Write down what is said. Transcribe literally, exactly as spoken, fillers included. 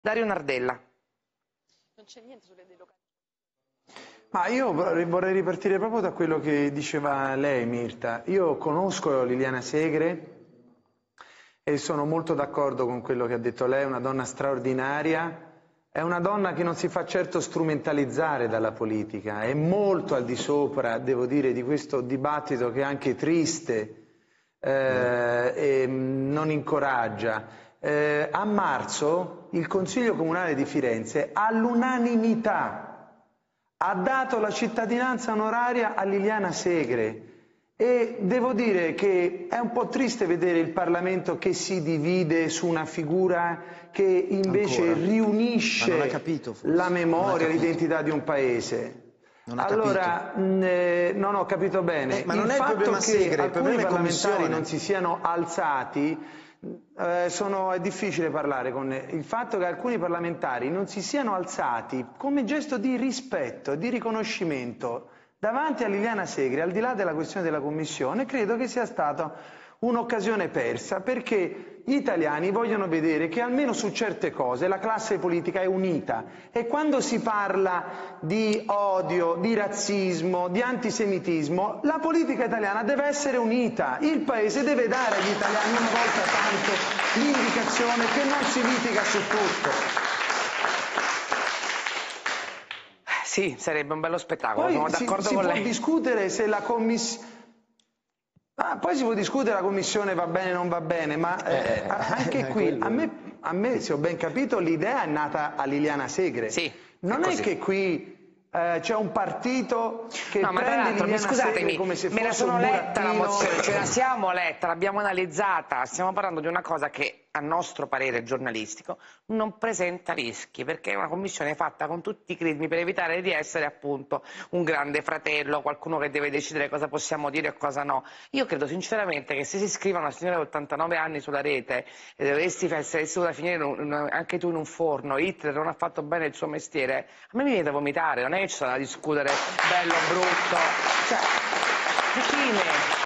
Dario Nardella. Non c'è niente sulle delocalizzazioni. Ma io vorrei ripartire proprio da quello che diceva lei, Mirta. Io conosco Liliana Segre e sono molto d'accordo con quello che ha detto lei, è una donna straordinaria, è una donna che non si fa certo strumentalizzare dalla politica, è molto al di sopra, devo dire, di questo dibattito che è anche triste eh, e non incoraggia. Eh, a marzo il Consiglio Comunale di Firenze all'unanimità ha dato la cittadinanza onoraria a Liliana Segre e devo dire che è un po' triste vedere il Parlamento che si divide su una figura che invece Ancora. riunisce capito, la memoria, l'identità di un paese. Non ha allora, mh, eh, non ho capito bene. Eh, ma non il è il fatto problema che Segre, il alcuni problema è parlamentari Commissione. non si siano alzati, eh, sono, è difficile parlare con il fatto che alcuni parlamentari non si siano alzati come gesto di rispetto, di riconoscimento davanti a Liliana Segre, al di là della questione della Commissione, credo che sia stata un'occasione persa, perché gli italiani vogliono vedere che almeno su certe cose la classe politica è unita e quando si parla di odio, di razzismo, di antisemitismo, la politica italiana deve essere unita, il Paese deve dare agli italiani una volta tanto l'indicazione che non si litiga su tutto. Sì, sarebbe un bello spettacolo, Poi sono si, d'accordo si con può lei. discutere se la commissione... Ah, poi si può discutere la commissione va bene o non va bene, ma eh, anche qui, a me, a me, se ho ben capito, l'idea è nata a Liliana Segre. Sì, non è, è che qui eh, c'è un partito che no, ma tra prende l'altro, Liliana scusatemi, Segre come se me la fosse un sono letta la burattino. mozione, ce la siamo letta, l'abbiamo analizzata, stiamo parlando di una cosa che a nostro parere giornalistico non presenta rischi, perché è una commissione fatta con tutti i crismi per evitare di essere appunto un grande fratello, qualcuno che deve decidere cosa possiamo dire e cosa no. Io credo sinceramente che se si scrive una signora di ottantanove anni sulla rete e dovresti essere dovuta finire in un, anche tu in un forno, Hitler non ha fatto bene il suo mestiere, a me mi viene da vomitare, non è che ci sono da discutere bello o brutto, cioè, alla fine